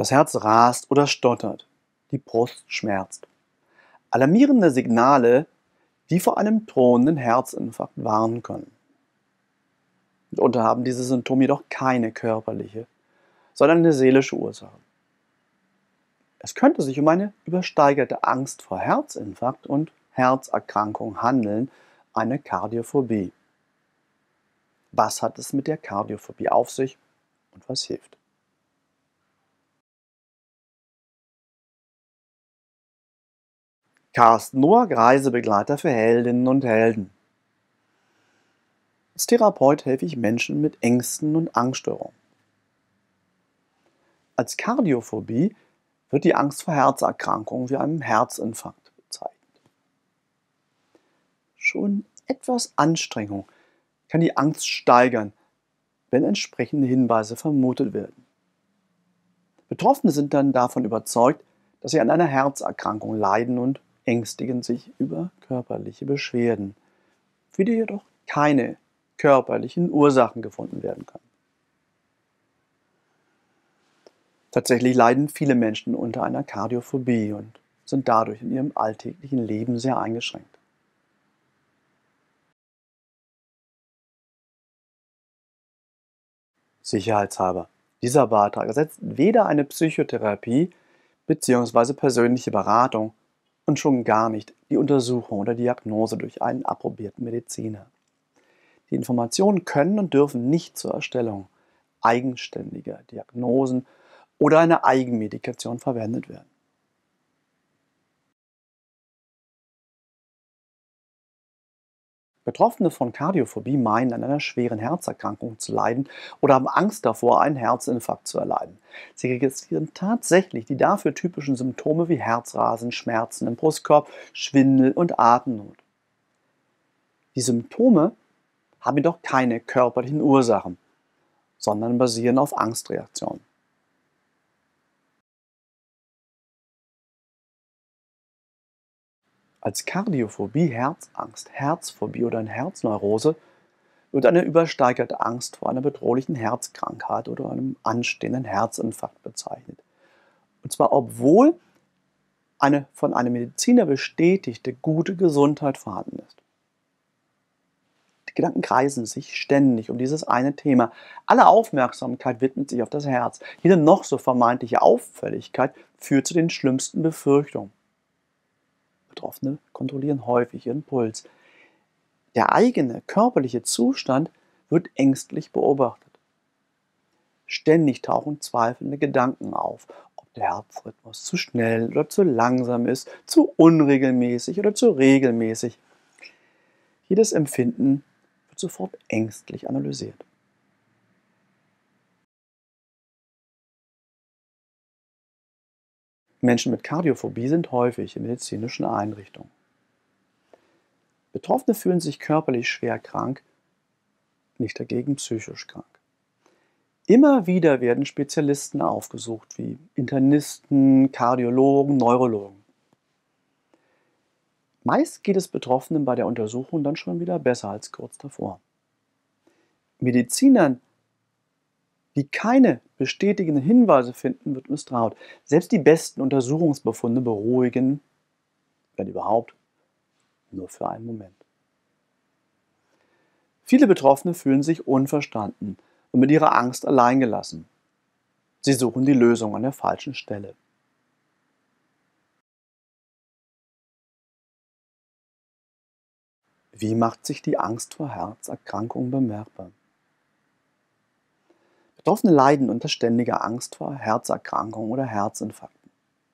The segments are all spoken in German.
Das Herz rast oder stottert. Die Brust schmerzt. Alarmierende Signale, die vor einem drohenden Herzinfarkt warnen können. Mitunter haben diese Symptome jedoch keine körperliche, sondern eine seelische Ursache. Es könnte sich um eine übersteigerte Angst vor Herzinfarkt und Herzerkrankung handeln, eine Kardiophobie. Was hat es mit der Kardiophobie auf sich und was hilft? Carsten Noack, Reisebegleiter für Heldinnen und Helden. Als Therapeut helfe ich Menschen mit Ängsten und Angststörungen. Als Kardiophobie wird die Angst vor Herzerkrankungen wie einem Herzinfarkt bezeichnet. Schon etwas Anstrengung kann die Angst steigern, wenn entsprechende Hinweise vermutet werden. Betroffene sind dann davon überzeugt, dass sie an einer Herzerkrankung leiden und ängstigen sich über körperliche Beschwerden, für die jedoch keine körperlichen Ursachen gefunden werden können. Tatsächlich leiden viele Menschen unter einer Kardiophobie und sind dadurch in ihrem alltäglichen Leben sehr eingeschränkt. Sicherheitshalber. Dieser Beitrag ersetzt weder eine Psychotherapie bzw. persönliche Beratung und schon gar nicht die Untersuchung oder Diagnose durch einen approbierten Mediziner. Die Informationen können und dürfen nicht zur Erstellung eigenständiger Diagnosen oder einer Eigenmedikation verwendet werden. Betroffene von Kardiophobie meinen, an einer schweren Herzerkrankung zu leiden oder haben Angst davor, einen Herzinfarkt zu erleiden. Sie registrieren tatsächlich die dafür typischen Symptome wie Herzrasen, Schmerzen im Brustkorb, Schwindel und Atemnot. Die Symptome haben jedoch keine körperlichen Ursachen, sondern basieren auf Angstreaktionen. Als Kardiophobie, Herzangst, Herzphobie oder eine Herzneurose wird eine übersteigerte Angst vor einer bedrohlichen Herzkrankheit oder einem anstehenden Herzinfarkt bezeichnet. Und zwar obwohl eine von einem Mediziner bestätigte gute Gesundheit vorhanden ist. Die Gedanken kreisen sich ständig um dieses eine Thema. Alle Aufmerksamkeit widmet sich auf das Herz. Jede noch so vermeintliche Auffälligkeit führt zu den schlimmsten Befürchtungen. Betroffene kontrollieren häufig ihren Puls. Der eigene körperliche Zustand wird ängstlich beobachtet. Ständig tauchen zweifelnde Gedanken auf, ob der Herzrhythmus zu schnell oder zu langsam ist, zu unregelmäßig oder zu regelmäßig. Jedes Empfinden wird sofort ängstlich analysiert. Menschen mit Kardiophobie sind häufig in medizinischen Einrichtungen. Betroffene fühlen sich körperlich schwer krank, nicht dagegen psychisch krank. Immer wieder werden Spezialisten aufgesucht, wie Internisten, Kardiologen, Neurologen. Meist geht es Betroffenen bei der Untersuchung dann schon wieder besser als kurz davor. Medizinern, die keine bestätigenden Hinweise finden, wird misstraut. Selbst die besten Untersuchungsbefunde beruhigen, wenn überhaupt, nur für einen Moment. Viele Betroffene fühlen sich unverstanden und mit ihrer Angst alleingelassen. Sie suchen die Lösung an der falschen Stelle. Wie macht sich die Angst vor Herzerkrankungen bemerkbar? Betroffene leiden unter ständiger Angst vor Herzerkrankungen oder Herzinfarkten.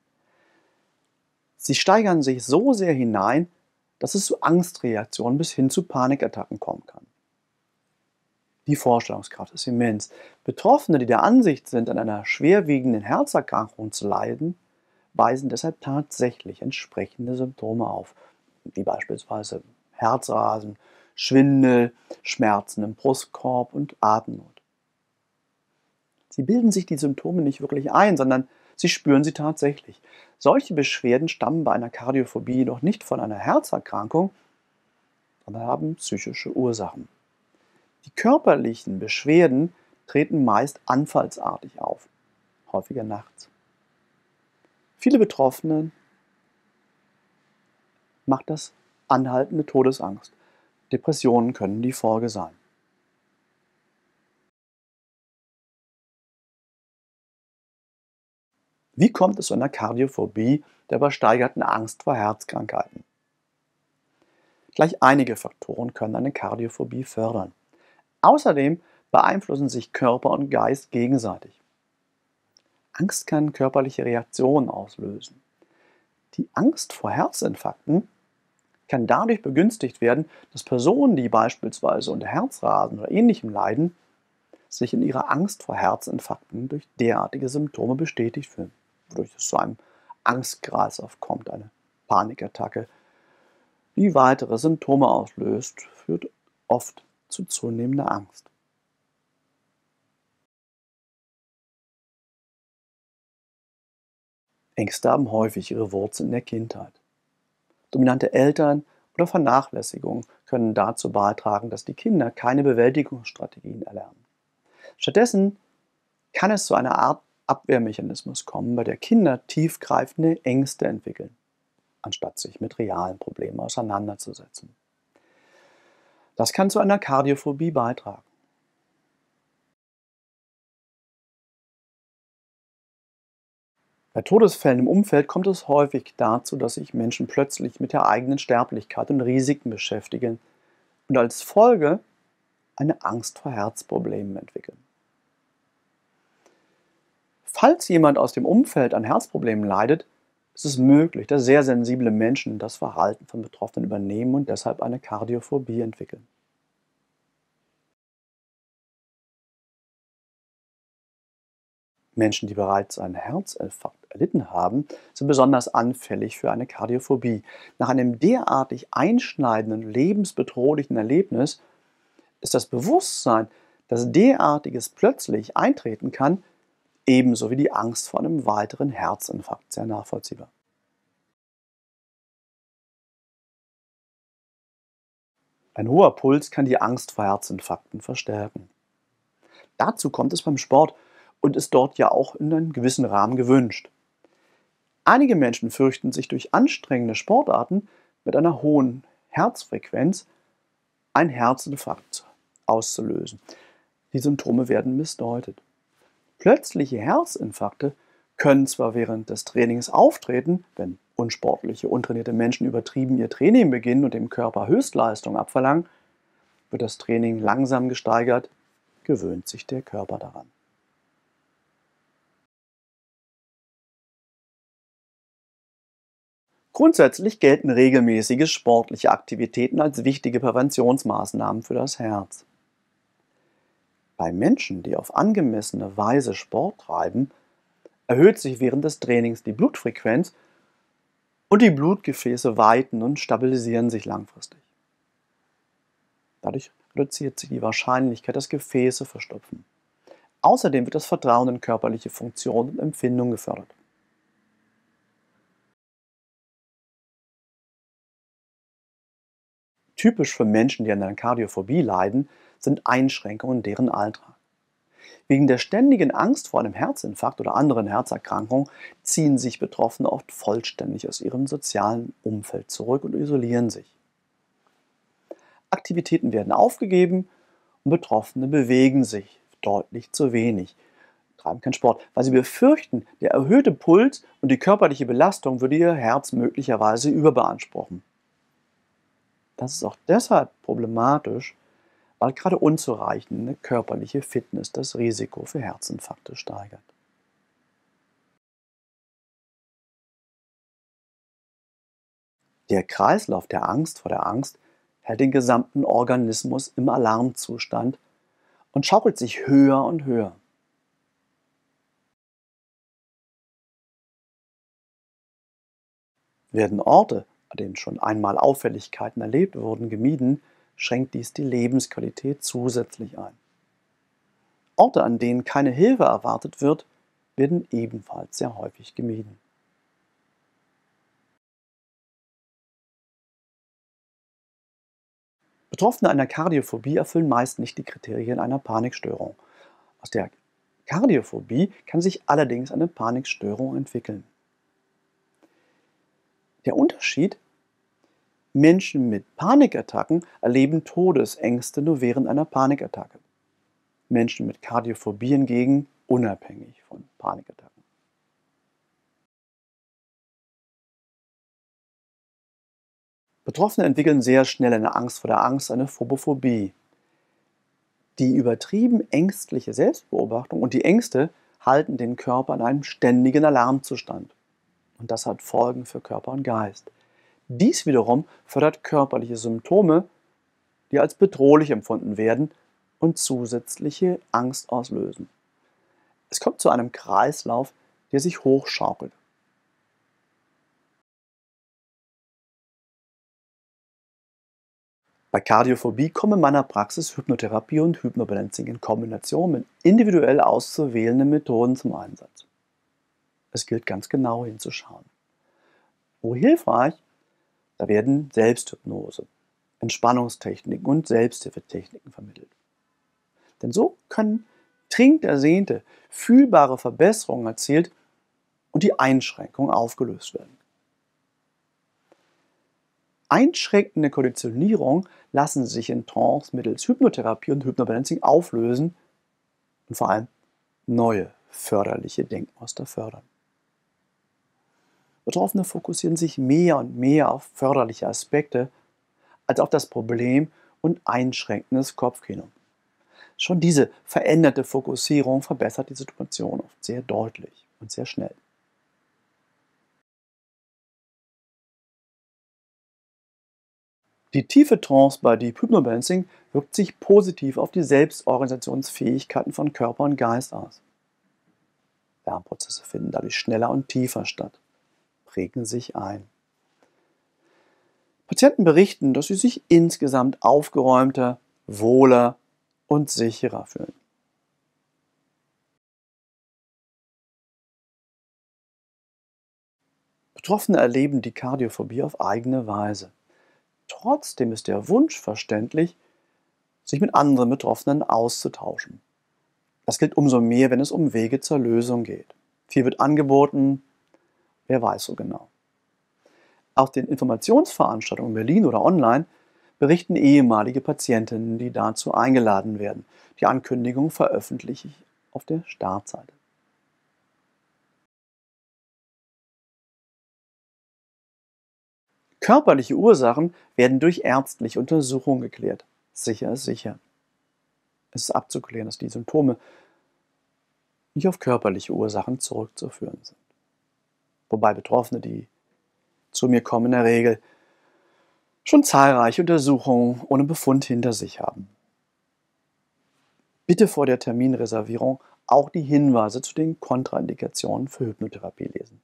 Sie steigern sich so sehr hinein, dass es zu Angstreaktionen bis hin zu Panikattacken kommen kann. Die Vorstellungskraft ist immens. Betroffene, die der Ansicht sind, an einer schwerwiegenden Herzerkrankung zu leiden, weisen deshalb tatsächlich entsprechende Symptome auf, wie beispielsweise Herzrasen, Schwindel, Schmerzen im Brustkorb und Atemnot. Sie bilden sich die Symptome nicht wirklich ein, sondern sie spüren sie tatsächlich. Solche Beschwerden stammen bei einer Kardiophobie jedoch nicht von einer Herzerkrankung, sondern haben psychische Ursachen. Die körperlichen Beschwerden treten meist anfallsartig auf, häufiger nachts. Viele Betroffene macht das anhaltende Todesangst. Depressionen können die Folge sein. Wie kommt es zu einer Kardiophobie, der übersteigerten Angst vor Herzkrankheiten? Gleich einige Faktoren können eine Kardiophobie fördern. Außerdem beeinflussen sich Körper und Geist gegenseitig. Angst kann körperliche Reaktionen auslösen. Die Angst vor Herzinfarkten kann dadurch begünstigt werden, dass Personen, die beispielsweise unter Herzrasen oder Ähnlichem leiden, sich in ihrer Angst vor Herzinfarkten durch derartige Symptome bestätigt fühlen, wodurch es zu einem Angstkreislauf kommt, eine Panikattacke, die weitere Symptome auslöst, führt oft zu zunehmender Angst. Ängste haben häufig ihre Wurzeln in der Kindheit. Dominante Eltern oder Vernachlässigung können dazu beitragen, dass die Kinder keine Bewältigungsstrategien erlernen. Stattdessen kann es zu einer Art Abwehrmechanismus kommen, bei der Kinder tiefgreifende Ängste entwickeln, anstatt sich mit realen Problemen auseinanderzusetzen. Das kann zu einer Kardiophobie beitragen. Bei Todesfällen im Umfeld kommt es häufig dazu, dass sich Menschen plötzlich mit der eigenen Sterblichkeit und Risiken beschäftigen und als Folge eine Angst vor Herzproblemen entwickeln. Falls jemand aus dem Umfeld an Herzproblemen leidet, ist es möglich, dass sehr sensible Menschen das Verhalten von Betroffenen übernehmen und deshalb eine Kardiophobie entwickeln. Menschen, die bereits einen Herzinfarkt erlitten haben, sind besonders anfällig für eine Kardiophobie. Nach einem derartig einschneidenden, lebensbedrohlichen Erlebnis ist das Bewusstsein, dass derartiges plötzlich eintreten kann, ebenso wie die Angst vor einem weiteren Herzinfarkt sehr nachvollziehbar. Ein hoher Puls kann die Angst vor Herzinfarkten verstärken. Dazu kommt es beim Sport und ist dort ja auch in einem gewissen Rahmen gewünscht. Einige Menschen fürchten sich durch anstrengende Sportarten mit einer hohen Herzfrequenz einen Herzinfarkt auszulösen. Die Symptome werden missdeutet. Plötzliche Herzinfarkte können zwar während des Trainings auftreten, wenn unsportliche, untrainierte Menschen übertrieben ihr Training beginnen und dem Körper Höchstleistung abverlangen, wird das Training langsam gesteigert, gewöhnt sich der Körper daran. Grundsätzlich gelten regelmäßige sportliche Aktivitäten als wichtige Präventionsmaßnahmen für das Herz. Bei Menschen, die auf angemessene Weise Sport treiben, erhöht sich während des Trainings die Blutfrequenz und die Blutgefäße weiten und stabilisieren sich langfristig. Dadurch reduziert sich die Wahrscheinlichkeit, dass Gefäße verstopfen. Außerdem wird das Vertrauen in körperliche Funktion und Empfindung gefördert. Typisch für Menschen, die an einer Kardiophobie leiden, sind Einschränkungen in deren Alltag. Wegen der ständigen Angst vor einem Herzinfarkt oder anderen Herzerkrankungen ziehen sich Betroffene oft vollständig aus ihrem sozialen Umfeld zurück und isolieren sich. Aktivitäten werden aufgegeben und Betroffene bewegen sich deutlich zu wenig, treiben keinen Sport, weil sie befürchten, der erhöhte Puls und die körperliche Belastung würde ihr Herz möglicherweise überbeanspruchen. Das ist auch deshalb problematisch, weil gerade unzureichende körperliche Fitness das Risiko für Herzinfarkte steigert. Der Kreislauf der Angst vor der Angst hält den gesamten Organismus im Alarmzustand und schaukelt sich höher und höher. Werden Orte, an denen schon einmal Auffälligkeiten erlebt wurden, gemieden, schränkt dies die Lebensqualität zusätzlich ein. Orte, an denen keine Hilfe erwartet wird, werden ebenfalls sehr häufig gemieden. Betroffene einer Kardiophobie erfüllen meist nicht die Kriterien einer Panikstörung. Aus der Kardiophobie kann sich allerdings eine Panikstörung entwickeln. Der Unterschied: Menschen mit Panikattacken erleben Todesängste nur während einer Panikattacke. Menschen mit Kardiophobie hingegen unabhängig von Panikattacken. Betroffene entwickeln sehr schnell eine Angst vor der Angst, eine Phobophobie. Die übertrieben ängstliche Selbstbeobachtung und die Ängste halten den Körper in einem ständigen Alarmzustand. Und das hat Folgen für Körper und Geist. Dies wiederum fördert körperliche Symptome, die als bedrohlich empfunden werden und zusätzliche Angst auslösen. Es kommt zu einem Kreislauf, der sich hochschaukelt. Bei Kardiophobie kommen in meiner Praxis Hypnotherapie und Hypnobalancing in Kombination mit individuell auszuwählenden Methoden zum Einsatz. Es gilt ganz genau hinzuschauen. Wo hilfreich, da werden Selbsthypnose, Entspannungstechniken und Selbsthilfetechniken vermittelt. Denn so können dringend ersehnte, fühlbare Verbesserungen erzielt und die Einschränkungen aufgelöst werden. Einschränkende Konditionierung lassen sich in Trance mittels Hypnotherapie und Hypnobalancing auflösen und vor allem neue förderliche Denkmuster fördern. Betroffene fokussieren sich mehr und mehr auf förderliche Aspekte als auf das Problem und einschränkendes Kopfkino. Schon diese veränderte Fokussierung verbessert die Situation oft sehr deutlich und sehr schnell. Die tiefe Trance bei Deep Hypnobalancing wirkt sich positiv auf die Selbstorganisationsfähigkeiten von Körper und Geist aus. Lernprozesse finden dadurch schneller und tiefer statt, prägen sich ein. Patienten berichten, dass sie sich insgesamt aufgeräumter, wohler und sicherer fühlen. Betroffene erleben die Kardiophobie auf eigene Weise. Trotzdem ist der Wunsch verständlich, sich mit anderen Betroffenen auszutauschen. Das gilt umso mehr, wenn es um Wege zur Lösung geht. Viel wird angeboten, wer weiß so genau. Auf den Informationsveranstaltungen in Berlin oder online berichten ehemalige Patientinnen, die dazu eingeladen werden. Die Ankündigung veröffentliche ich auf der Startseite. Körperliche Ursachen werden durch ärztliche Untersuchungen geklärt. Sicher ist sicher. Es ist abzuklären, dass die Symptome nicht auf körperliche Ursachen zurückzuführen sind. Wobei Betroffene, die zu mir kommen, in der Regel schon zahlreiche Untersuchungen ohne Befund hinter sich haben. Bitte vor der Terminreservierung auch die Hinweise zu den Kontraindikationen für Hypnotherapie lesen.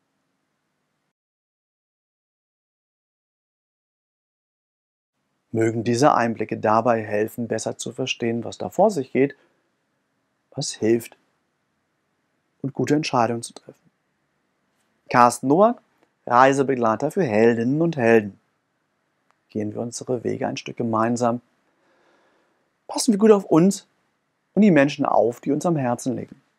Mögen diese Einblicke dabei helfen, besser zu verstehen, was da vor sich geht, was hilft und gute Entscheidungen zu treffen. Carsten Nowak, Reisebegleiter für Heldinnen und Helden. Gehen wir unsere Wege ein Stück gemeinsam. Passen wir gut auf uns und die Menschen auf, die uns am Herzen liegen.